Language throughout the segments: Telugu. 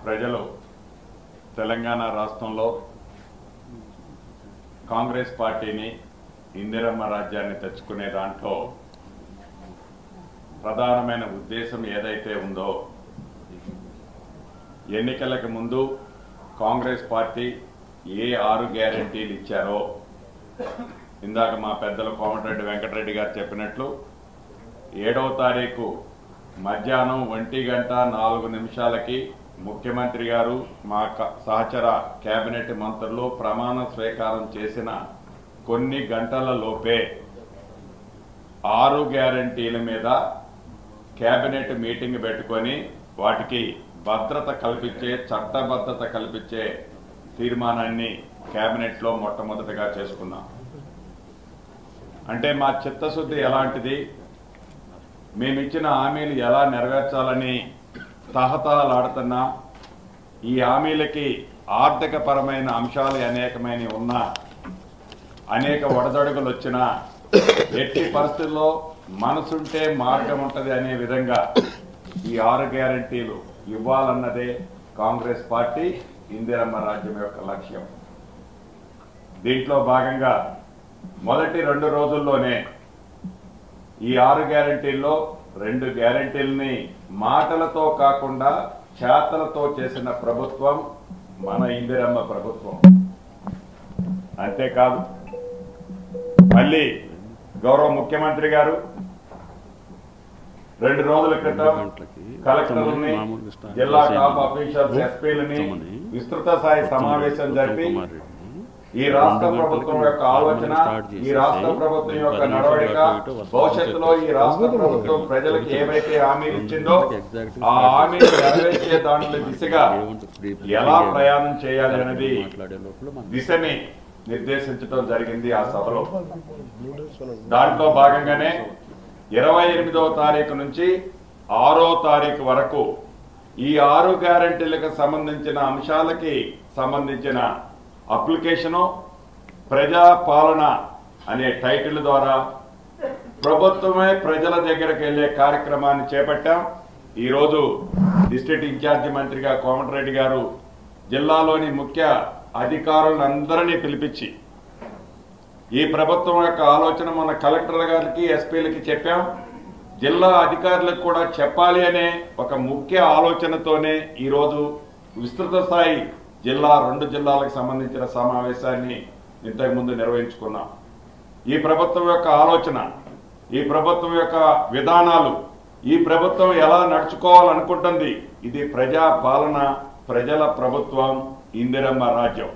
ప్రజలు తెలంగాణ రాష్ట్రంలో కాంగ్రెస్ పార్టీని ఇందిరమ్మ రాజ్యాన్ని తెచ్చుకునే దాంట్లో ప్రధానమైన ఉద్దేశం ఏదైతే ఉందో ఎన్నికలకు ముందు కాంగ్రెస్ పార్టీ ఏ 6 గ్యారెంటీలు ఇచ్చారో ఇందాక మా పెద్దలు కోమటిరెడ్డి వెంకటరెడ్డి గారు చెప్పినట్లు 7వ తారీఖు మధ్యాహ్నం 1:04 ముఖ్యమంత్రి గారు మా సహచర కేబినెట్ మంత్రులు ప్రమాణ స్వీకారం చేసిన కొన్ని గంటల లోపే 6 గ్యారెంటీల మీద కేబినెట్ మీటింగ్ పెట్టుకొని వాటికి భద్రత కల్పించే చట్టబద్ధత కల్పించే తీర్మానాన్ని కేబినెట్లో మొట్టమొదటిగా చేసుకున్నాం. అంటే మా చిత్తశుద్ధి ఎలాంటిది, మేమిచ్చిన హామీలు ఎలా నెరవేర్చాలని తహతహలాడుతున్నా ఈ హామీలకి ఆర్థిక పరమైన అంశాలు అనేకమైన ఉన్నా అనేక ఒడదొడుగులు వచ్చినా ఎట్టి పరిస్థితుల్లో మనసుంటే మార్గం ఉంటది అనే విధంగా ఈ 6 గ్యారెంటీలు ఇవ్వాలన్నదే కాంగ్రెస్ పార్టీ ఇందిరమ్మ రాజ్యం యొక్క లక్ష్యం. దీంట్లో భాగంగా మొదటి 2 రోజుల్లోనే ఈ 6 గ్యారెంటీల్లో 2 గ్యారెంటీలని మాటలతో కాకుండా చేతలతో చేసిన ప్రభుత్వం మన ఇందిరమ్మ ప్రభుత్వం. అంతేకాదు మళ్ళీ గౌరవ ముఖ్యమంత్రి గారు 2 రోజుల క్రితం కలెక్టర్లని, జిల్లా టాప్ ఆఫీసర్స్, ఎస్పీలని విస్తృత స్థాయి సమావేశం జరిపి ఈ రాష్ట్ర ప్రభుత్వం యొక్క ఆలోచన, ఈ రాష్ట్ర ప్రభుత్వం యొక్క నడవడిక, భవిష్యత్తులో ఈ రాష్ట్ర ప్రభుత్వం ప్రజలకు ఏవైతే హామీలు ఇచ్చిందో ఆ హామీలు నెరవేర్చే దాంట్లో దిశగా ఎలా ప్రయాణం చేయాలి అనేది దిశని నిర్దేశించడం జరిగింది ఆ సభలో. దాంట్లో భాగంగానే 28వ తారీఖు నుంచి 6వ తారీఖు వరకు ఈ 6 గ్యారెంటీలకు సంబంధించిన అంశాలకి సంబంధించిన అప్లికేషను ప్రజా పాలన అనే టైటిల్ ద్వారా ప్రభుత్వమే ప్రజల దగ్గరకు వెళ్లే కార్యక్రమాన్ని చేపట్టాం. ఈరోజు డిస్ట్రిక్ట్ ఇన్ఛార్జి మంత్రిగా కోమటిరెడ్డి గారు జిల్లాలోని ముఖ్య అధికారులందరినీ పిలిపించి ఈ ప్రభుత్వం యొక్క ఆలోచన మన కలెక్టర్ గారికి, ఎస్పీలకి చెప్పాం. జిల్లా అధికారులకు కూడా చెప్పాలి అనే ఒక ముఖ్య ఆలోచనతోనే ఈరోజు విస్తృత స్థాయి 2 జిల్లాలకు సంబంధించిన సమావేశాన్ని ఇంతకుముందు నిర్వహించుకున్నాం. ఈ ప్రభుత్వం యొక్క ఆలోచన, ఈ ప్రభుత్వం యొక్క విధానాలు, ఈ ప్రభుత్వం ఎలా నడుచుకోవాలనుకుంటుంది, ఇది ప్రజా పాలన, ప్రజల ప్రభుత్వం, ఇందిరమ్మ రాజ్యం.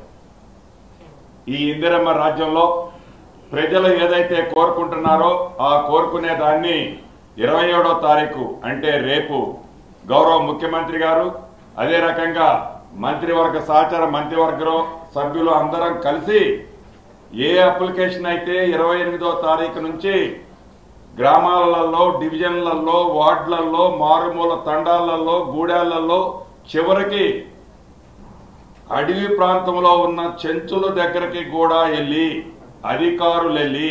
ఈ ఇందిరమ్మ రాజ్యంలో ప్రజలు ఏదైతే కోరుకుంటున్నారో ఆ కోరుకునే దాన్ని 27వ తారీఖు అంటే రేపు గౌరవ ముఖ్యమంత్రి గారు, అదే రకంగా మంత్రివర్గ సహచర మంత్రివర్గం సభ్యులు అందరం కలిసి ఏ అప్లికేషన్ అయితే 28వ తారీఖు నుంచి గ్రామాలలో, డివిజన్లలో, వార్డులలో, మారుమూల తండాలలో, గూడాలలో, చివరికి అడవి ప్రాంతంలో ఉన్న చెంచుల దగ్గరికి కూడా వెళ్ళి అధికారులు వెళ్ళి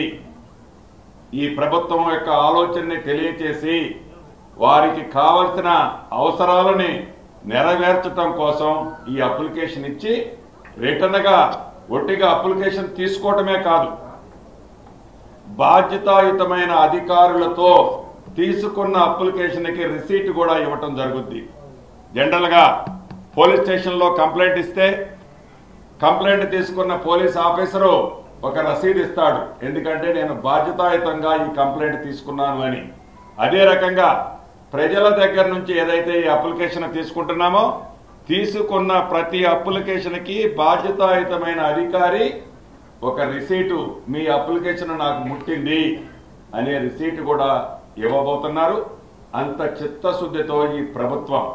ఈ ప్రభుత్వం యొక్క ఆలోచనని తెలియచేసి వారికి కావలసిన అవసరాలని నెరవేర్చడం కోసం ఈ అప్లికేషన్ ఇచ్చి రిటర్న్ గా ఒట్టిగా అప్లికేషన్ తీసుకోవటమే కాదు, బాధ్యతాయుతమైన అధికారులతో తీసుకున్న అప్లికేషన్ కి రిసీట్ కూడా ఇవ్వటం జరుగుద్ది. జనరల్ గా పోలీస్ స్టేషన్ లో కంప్లైంట్ ఇస్తే కంప్లైంట్ తీసుకున్న పోలీస్ ఆఫీసరు ఒక రసీదు ఇస్తాడు, ఎందుకంటే నేను బాధ్యతాయుతంగా ఈ కంప్లైంట్ తీసుకున్నాను అని. అదే రకంగా ప్రజల దగ్గర నుంచి ఏదైతే ఈ అప్లికేషన్ తీసుకుంటున్నామో తీసుకున్న ప్రతి అప్లికేషన్ కి బాధ్యతాయుతమైన అధికారి ఒక రిసీటు, మీ అప్లికేషన్ నాకు ముట్టింది అనే రిసీట్ కూడా ఇవ్వబోతున్నారు. అంత చిత్తశుద్ధితో ఈ ప్రభుత్వం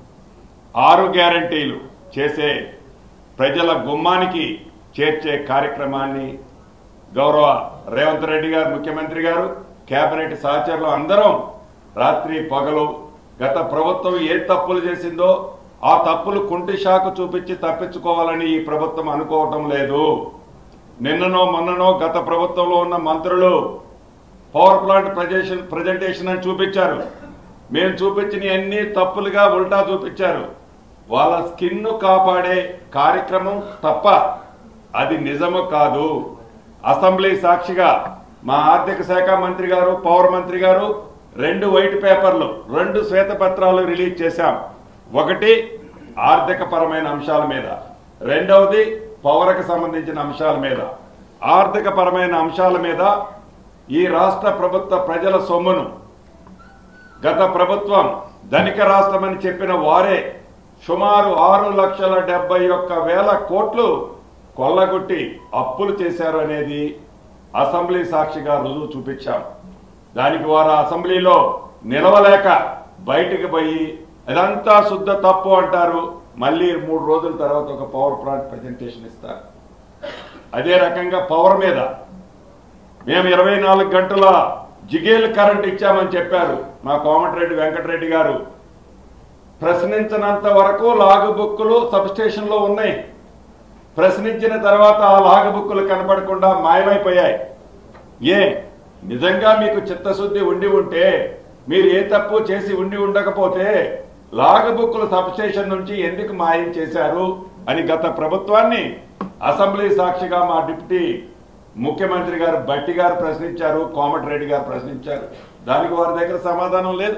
6 గ్యారెంటీలు చేసే ప్రజల గుమ్మానికి చేర్చే కార్యక్రమాన్ని గౌరవ రేవంత్ రెడ్డి గారు, ముఖ్యమంత్రి గారు, కేబినెట్ సహచరులు అందరం రాత్రి పగలు గత ప్రభుత్వం ఏ తప్పులు చేసిందో ఆ తప్పులు కుంటి షాకు చూపించి తప్పించుకోవాలని ఈ ప్రభుత్వం అనుకోవటం లేదు. నిన్ననో మొన్ననో గత ప్రభుత్వంలో ఉన్న మంత్రులు పవర్ ప్లాంట్ ప్రజెంటేషన్ అని చూపించారు. మేము చూపించిన అన్ని తప్పులుగా ఉల్టా చూపించారు. వాళ్ళ స్కిన్ను కాపాడే కార్యక్రమం తప్ప అది నిజము కాదు. అసెంబ్లీ సాక్షిగా మా ఆర్థిక శాఖ మంత్రి గారు, పౌర మంత్రి గారు 2 వైట్ పేపర్లు, 2 శ్వేతపత్రాలు రిలీజ్ చేశాం. ఒకటి ఆర్థిక పరమైన అంశాల మీద, రెండవది పౌరకు సంబంధించిన అంశాల మీద. ఆర్థిక పరమైన అంశాల మీద ఈ రాష్ట్ర ప్రభుత్వ ప్రజల సొమ్మును గత ప్రభుత్వం ధనిక రాష్ట్రమని చెప్పిన వారే సుమారు 6,71,000 కోట్లు కొల్లగొట్టి అప్పులు చేశారు అనేది అసెంబ్లీ సాక్షిగా రుజువు చూపించాం. దానికి వారు అసెంబ్లీలో నిలవలేక బయటికి పోయి ఇదంతా శుద్ధ తప్పు అంటారు. మళ్ళీ 3 రోజుల తర్వాత ఒక పవర్ పాయింట్ ప్రజెంటేషన్ ఇస్తారు. అదే రకంగా పవర్ మీద మేము 24 గంటల జిగేల్ కరెంట్ ఇచ్చామని చెప్పారు మా కోమటిరెడ్డి వెంకటరెడ్డి గారు. ప్రశ్నించినంత వరకు లాగు బుక్కులు సబ్స్టేషన్లో ఉన్నాయి. ప్రశ్నించిన తర్వాత ఆ లాగు బుక్కులు కనపడకుండా మాయమైపోయాయి. నిజంగా మీకు చిత్తశుద్ధి ఉండి ఉంటే, మీరు ఏ తప్పు చేసి ఉండి ఉండకపోతే లాగు బుక్కులు సబ్స్టేషన్ నుంచి ఎందుకు మాయం చేశారు అని గత ప్రభుత్వాన్ని అసెంబ్లీ సాక్షిగా మా డిప్యూటీ ముఖ్యమంత్రి గారు బట్టి గారు ప్రశ్నించారు, కోమటిరెడ్డి గారు ప్రశ్నించారు. దానికి వారి దగ్గర సమాధానం లేదు.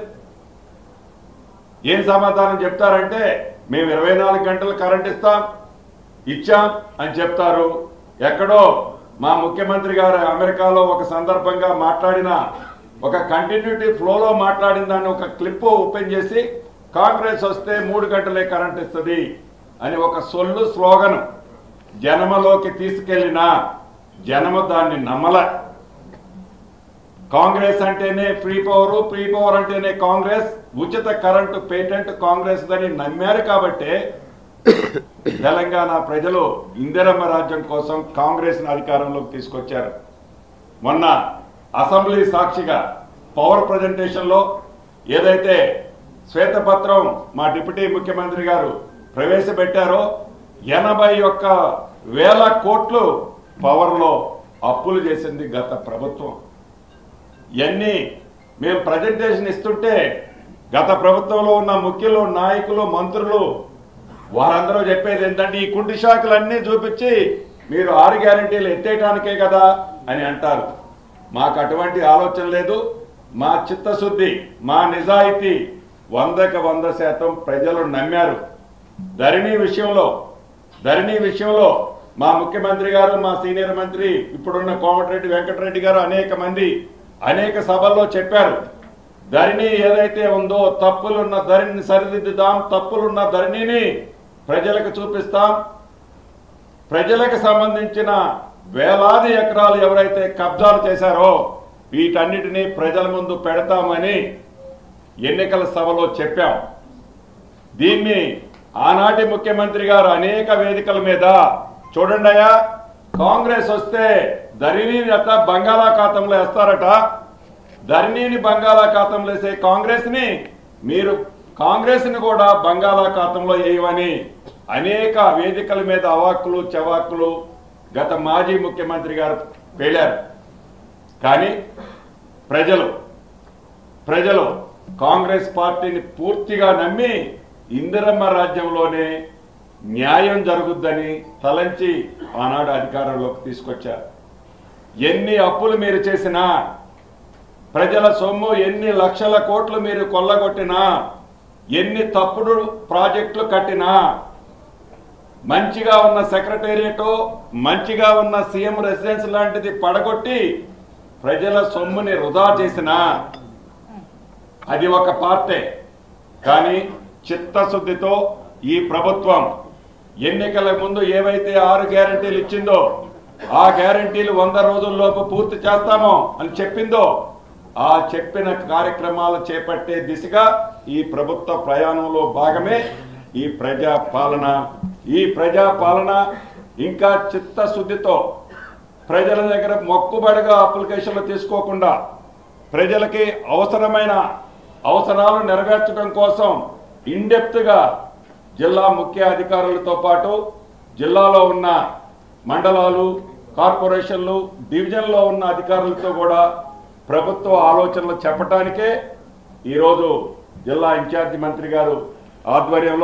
ఏం సమాధానం చెప్తారంటే మేము 24 గంటలు కరెంట్ ఇచ్చాం అని చెప్తారు. ఎక్కడో మా ముఖ్యమంత్రి గారు అమెరికాలో ఒక సందర్భంగా మాట్లాడిన ఒక కంటిన్యూటీ ఫ్లోలో మాట్లాడిన దాన్ని ఒక క్లిప్ ఓపెన్ చేసి కాంగ్రెస్ వస్తే 3 గంటలే కరెంట్ ఇస్తుంది అని ఒక సొల్లు స్లోగన్ జనమలోకి తీసుకెళ్లిన జనము దాన్ని నమ్మల. కాంగ్రెస్ అంటేనే ఫ్రీ పవర్ అంటేనే కాంగ్రెస్, ఉచిత కరెంటు పేటెంట్ కాంగ్రెస్ అని నమ్మారు. కాబట్టి తెలంగాణ ప్రజలు ఇందిరమ్మ రాజ్యం కోసం కాంగ్రెస్ ని అధికారంలోకి తీసుకొచ్చారు. మొన్న అసెంబ్లీ సాక్షిగా పవర్ ప్రజెంటేషన్ లో ఏదైతే శ్వేతపత్రం మా డిప్యూటీ ముఖ్యమంత్రి గారు ప్రవేశపెట్టారో 81,000 కోట్లు పవర్ లో అప్పులు చేసింది గత ప్రభుత్వం. ఇవన్నీ మేము ప్రజెంటేషన్ ఇస్తుంటే గత ప్రభుత్వంలో ఉన్న ముఖ్యులు, నాయకులు, మంత్రులు వారందరూ చెప్పేది ఏంటంటే ఈ కుంటి శాఖలన్నీ చూపించి మీరు 6 గ్యారెంటీలు ఎత్తేయటానికే కదా అని అంటారు. మాకు అటువంటి ఆలోచన లేదు. మా చిత్తశుద్ధి, మా నిజాయితీ 100% ప్రజలు నమ్మారు. ధరణి విషయంలో మా ముఖ్యమంత్రి గారు, మా సీనియర్ మంత్రి ఇప్పుడున్న కోమటిరెడ్డి వెంకటరెడ్డి గారు అనేక సభల్లో చెప్పారు. ధరణి ఏదైతే ఉందో తప్పులున్న ధరణిని సరిదిద్దుదాం, తప్పులున్న ధరణిని ప్రజలకు చూపిస్తాం. ప్రజలకు సంబంధించిన వేలాది ఎకరాలు ఎవరైతే కబ్జాలు చేశారో వీటన్నిటినీ ప్రజల ముందు పెడతామని ఎన్నికల సభలో చెప్పాం. దీన్ని ఆనాటి ముఖ్యమంత్రి గారు అనేక వేదికల మీద చూడండి అయ్యా, కాంగ్రెస్ వస్తే ధరణిని బంగాళాఖాతంలో వేస్తారట, ధరణిని బంగాళాఖాతంలో వేసే కాంగ్రెస్ ని కూడా బంగాళాఖాతంలో వేయమని అనేక వేదికల మీద అవాక్కులు చవాక్కులు గత మాజీ ముఖ్యమంత్రి గారు పేలారు. కానీ ప్రజలు కాంగ్రెస్ పార్టీని పూర్తిగా నమ్మి ఇందిరమ్మ రాజ్యంలోనే న్యాయం జరుగుద్దని తలంచి ఆనాడు అధికారంలోకి తీసుకొచ్చారు. ఎన్ని అప్పులు మీరు చేసినా, ప్రజల సొమ్ము ఎన్ని లక్షల కోట్లు మీరు కొల్లగొట్టినా, ఎన్ని తప్పుడు ప్రాజెక్టులు కట్టినా, మంచిగా ఉన్న సెక్రటేరియట్, మంచిగా ఉన్న సీఎం రెసిడెన్స్ లాంటిది పడగొట్టి ప్రజల సొమ్ముని వృధా చేసినా అది ఒక పార్టీ. కానీ చిత్తశుద్ధితో ఈ ప్రభుత్వం ఎన్నికల ముందు ఏవైతే 6 గ్యారెంటీలు ఇచ్చిందో ఆ గ్యారెంటీలు 100 రోజుల్లోపు పూర్తి చేస్తామో అని చెప్పిందో ఆ చెప్పిన కార్యక్రమాలు చేపట్టే దిశగా ఈ ప్రభుత్వ ప్రయాణంలో భాగమే ఈ ప్రజాపాలన. ఇంకా చిత్తశుద్ధితో ప్రజల దగ్గర మొక్కుబడిగా అప్లికేషన్లు తీసుకోకుండా ప్రజలకి అవసరమైన అవసరాలు నెరవేర్చడం కోసం ఇన్డెప్త్ గా జిల్లా ముఖ్య అధికారులతో పాటు జిల్లాలో ఉన్న మండలాలు, కార్పొరేషన్లు, డివిజన్లో ఉన్న అధికారులతో కూడా ప్రభుత్వ ఆలోచనలు చెప్పడానికే ఈరోజు జిల్లా ఇన్ఛార్జి మంత్రి గారు ఆధ్వర్యంలో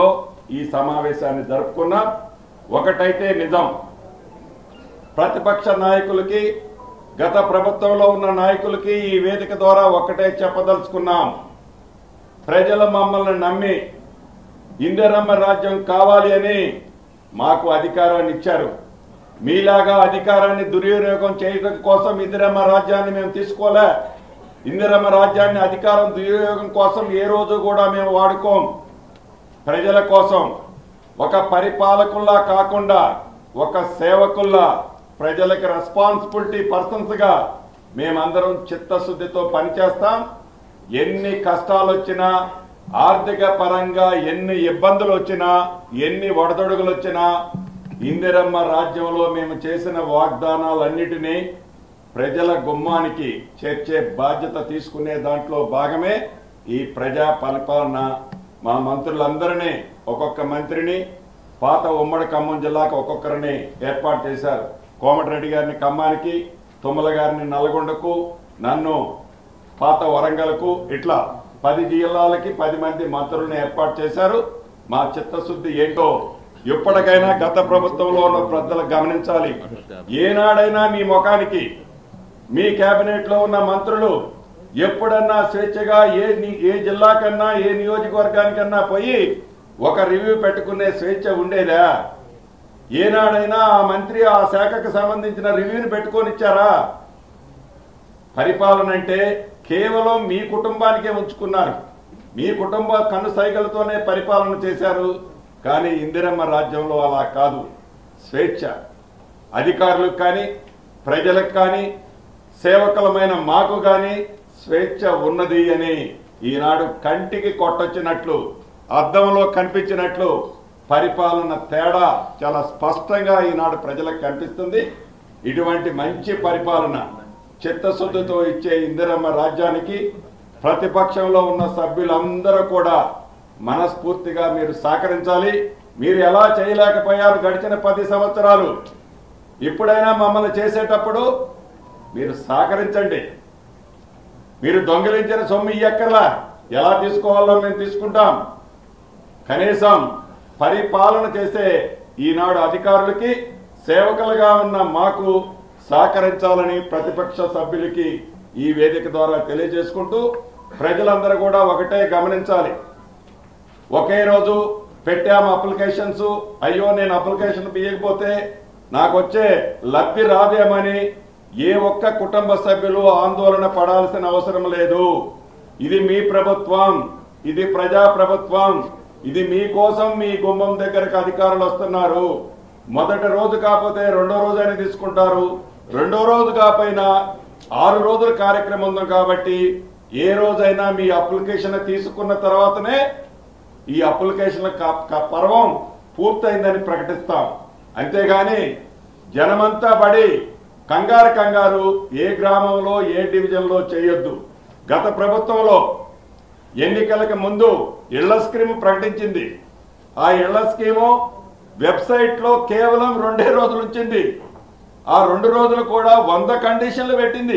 ఈ సమావేశాన్ని జరుపుకున్నాం. ఒకటైతే నిజం, ప్రతిపక్ష నాయకులకి గత ప్రభుత్వంలో ఉన్న నాయకులకి ఈ వేదిక ద్వారా ఒకటే చెప్పదలుచుకున్నాం. ప్రజలు మమ్మల్ని నమ్మి ఇందిరమ్మ రాజ్యం కావాలి అని మాకు అధికారాన్ని ఇచ్చారు. మీలాగా అధికారాన్ని దుర్వినియోగం చేయడం కోసం ఇందిరమ్మ రాజ్యాన్ని మేము తీసుకోలే. ఇందిరమ్మ రాజ్యాన్ని అధికారం దుర్వినియోగం కోసం ఏ రోజు కూడా మేము వాడుకోం. ప్రజల కోసం ఒక పరిపాలకుల్లా కాకుండా ఒక సేవకుల్లా ప్రజలకు రెస్పాన్సిబిలిటీ పర్సన్స్గా మేమందరం చిత్తశుద్ధితో పనిచేస్తాం. ఎన్ని కష్టాలు వచ్చినా, ఆర్థిక పరంగా ఎన్ని ఇబ్బందులు వచ్చినా, ఎన్ని ఒడదొడుగులు వచ్చినా ఇందిరమ్మ రాజ్యంలో మేము చేసిన వాగ్దానాలన్నిటినీ ప్రజల గుమ్మానికి చేర్చే బాధ్యత తీసుకునే దాంట్లో భాగమే ఈ ప్రజా పరిపాలన. మా మంత్రులందరినీ, ఒక్కొక్క మంత్రిని పాత ఉమ్మడి ఖమ్మం జిల్లాకు ఒక్కొక్కరిని ఏర్పాటు చేశారు. కోమటిరెడ్డి గారిని ఖమ్మానికి, తుమ్మల గారిని నల్గొండకు, నన్ను పాత వరంగల్కు, ఇట్లా 10 జిల్లాలకి 10 మంది మంత్రులను ఏర్పాటు చేశారు. మా చిత్తశుద్ధి ఏంటో ఎప్పటికైనా గత ప్రభుత్వంలో ఉన్న ప్రజలు గమనించాలి. ఏనాడైనా మీ ముఖానికి మీ కేబినెట్ లో ఉన్న మంత్రులు ఎప్పుడన్నా స్వేచ్ఛగా ఏ జిల్లాకన్నా ఏ నియోజకవర్గానికన్నా పోయి ఒక రివ్యూ పెట్టుకునే స్వేచ్ఛ ఉండేదా? ఏనాడైనా ఆ మంత్రి ఆ శాఖకు సంబంధించిన రివ్యూని పెట్టుకొని ఇచ్చారా? పరిపాలన అంటే కేవలం మీ కుటుంబానికే ఉంచుకున్నారు. మీ కుటుంబ కనుసైగలతోనే పరిపాలన చేశారు. కానీ ఇందిరమ్మ రాజ్యంలో అలా కాదు. స్వేచ్ఛ అధికారులకు కానీ, ప్రజలకు కానీ, సేవకులమైన మాకు కానీ స్వేచ్ఛ ఉన్నది అని ఈనాడు కంటికి కొట్టొచ్చినట్లు, అద్దంలో కనిపించినట్లు పరిపాలన తేడా చాలా స్పష్టంగా ఈనాడు ప్రజలకు కనిపిస్తుంది. ఇటువంటి మంచి పరిపాలన చిత్తశుద్ధితో ఇచ్చే ఇందిరమ్మ రాజ్యానికి ప్రతిపక్షంలో ఉన్న సభ్యులందరూ కూడా మనస్ఫూర్తిగా మీరు సహకరించాలి. మీరు ఎలా చేయలేకపోయారు గడిచిన 10 సంవత్సరాలు? ఇప్పుడైనా మమ్మల్ని చేసేటప్పుడు మీరు సహకరించండి. మీరు దొంగిలించిన సొమ్ము ఇయ్యక్కర్లా, ఎలా తీసుకోవాలో మేము తీసుకుంటాం. కనీసం పరిపాలన చేసే ఈనాడు అధికారులకి, సేవకులుగా ఉన్న మాకు సహకరించాలని ప్రతిపక్ష సభ్యులకి ఈ వేదిక ద్వారా తెలియజేసుకుంటూ, ప్రజలందరూ కూడా ఒకటే గమనించాలి. ఒకే రోజు పెట్టాము అప్లికేషన్స్, అయ్యో నేను అప్లికేషన్ ఇవ్వకపోతే నాకు వచ్చే లబ్ధి రాదేమని ఏ ఒక్క కుటుంబ సభ్యులు ఆందోళన పడాల్సిన అవసరం లేదు. ఇది మీ ప్రభుత్వం, ఇది ప్రజా ప్రభుత్వం. ఇది మీకోసం మీ గుమ్మం దగ్గరకు అధికారులు వస్తున్నారు. మొదటి రోజు కాకపోతే రెండో రోజైనా తీసుకుంటారు. రెండో రోజు కాకపోయినా 6 రోజుల కార్యక్రమం ఉంది కాబట్టి ఏ రోజైనా మీ అప్లికేషన్ తీసుకున్న తర్వాతనే ఈ అప్లికేషన్ పర్వం పూర్తయిందని ప్రకటిస్తాం. అంతేగాని జనమంతా పడి కంగారు ఏ గ్రామంలో ఏ డివిజన్లో చేయొద్దు. గత ప్రభుత్వంలో ఎన్నికలకు ముందు ఇళ్ల స్కీమ్ ప్రకటించింది. ఆ ఇళ్ల స్కీము వెబ్సైట్లో కేవలం 2 రోజులు ఉంచింది. ఆ 2 రోజులు కూడా 100 కండిషన్లు పెట్టింది.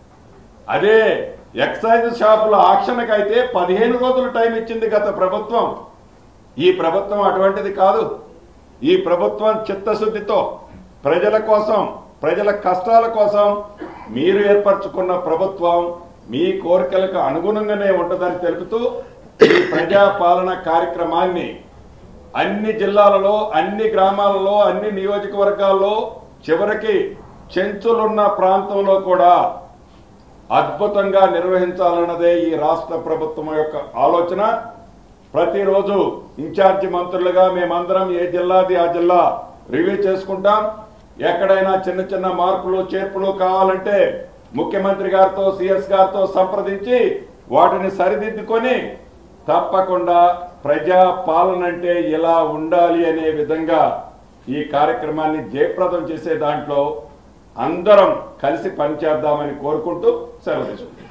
అదే ఎక్సైజ్ షాపుల ఆక్షన్కి అయితే 15 రోజులు టైం ఇచ్చింది గత ప్రభుత్వం. ఈ ప్రభుత్వం అటువంటిది కాదు. ఈ ప్రభుత్వం చిత్తశుద్ధితో ప్రజల కోసం, ప్రజల కష్టాల కోసం మీరు ఏర్పరచుకున్న ప్రభుత్వం మీ కోరికలకు అనుగుణంగానే ఉంటుందని తెలుపుతూ ఈ ప్రజాపాలన కార్యక్రమాన్ని అన్ని జిల్లాలలో, అన్ని గ్రామాలలో, అన్ని నియోజకవర్గాల్లో, చివరికి చెంచులున్న ప్రాంతంలో కూడా అద్భుతంగా నిర్వహించాలన్నదే ఈ రాష్ట్ర ప్రభుత్వం యొక్క ఆలోచన. ప్రతిరోజు ఇన్ఛార్జి మంత్రులుగా మేమందరం ఏ జిల్లాది ఆ జిల్లా రివ్యూ చేసుకుంటాం. ఎక్కడైనా చిన్న మార్పులు చేర్పులు కావాలంటే ముఖ్యమంత్రి గారితో, సిఎస్ గారితో సంప్రదించి వాటిని సరిదిద్దుకొని తప్పకుండా ప్రజా పాలన అంటే ఇలా ఉండాలి అనే విధంగా ఈ కార్యక్రమాన్ని జయప్రదం చేసే దాంట్లో అందరం కలిసి పనిచేద్దామని కోరుకుంటూ సెలవు తీసుకుంటాం.